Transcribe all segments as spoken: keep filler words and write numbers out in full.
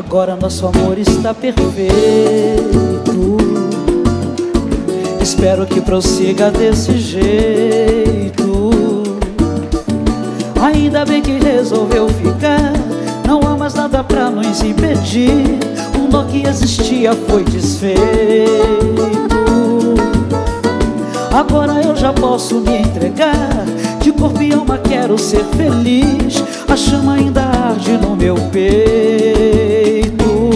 Agora nosso amor está perfeito. Espero que prossiga desse jeito. Ainda bem que resolveu ficar. Não há mais nada pra nos impedir. O nó que existia foi desfeito. Agora eu já posso me entregar. De corpo e alma quero ser feliz. A chama ainda arde no meu peito.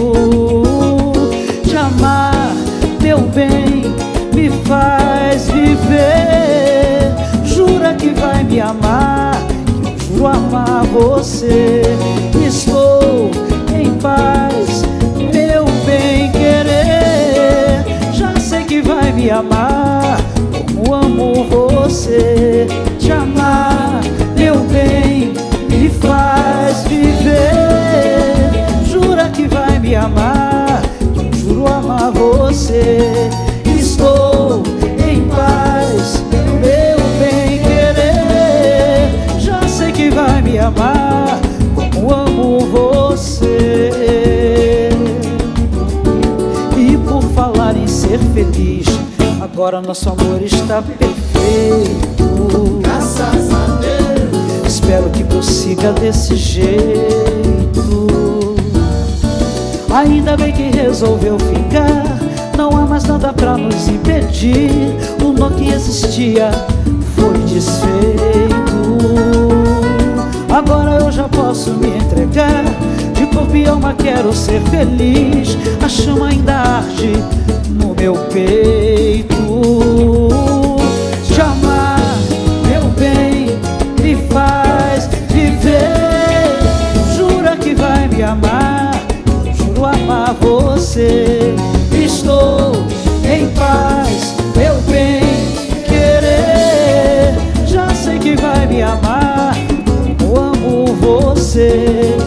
Te amar, meu bem, me faz viver. Jura que vai me amar, que eu juro amar você. Estou em paz, meu bem querer. Já sei que vai me amar como amo você. Te amar, meu bem, me faz viver. Jura que vai me amar, que eu juro amar você. Estou em paz, meu bem querer. Já sei que vai me amar como amo você. E por falar em ser feliz, agora nosso amor está perfeito. Graças a Deus. Espero que prossiga desse jeito. Ainda bem que resolveu ficar. Não há mais nada pra nos impedir. O nó que existia foi desfeito. Agora eu já posso me entregar. De corpo e alma quero ser feliz. A chama ainda arde no meu peito. Te amar, meu bem, me faz viver. Jura que vai me amar, juro amar você. Estou em paz, meu bem querer. Já sei que vai me amar, eu amo você.